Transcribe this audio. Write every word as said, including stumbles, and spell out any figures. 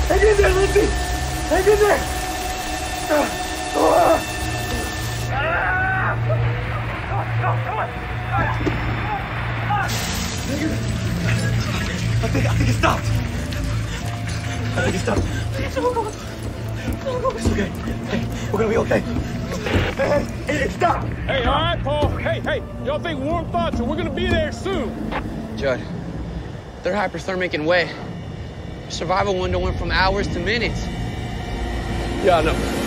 Hang in there, Linsey! Hang in there! I think, I think it stopped. I think it stopped. It's okay. Hey, we're gonna be okay. Hey, hey, it stopped. Hey, all right, Paul. Hey, hey, y'all think warm thoughts, and we're gonna be there soon. Judd, they're hyperthermic and wet. Survival window went from hours to minutes. Yeah, I know.